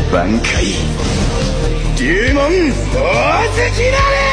挽回デーモン大関なれ。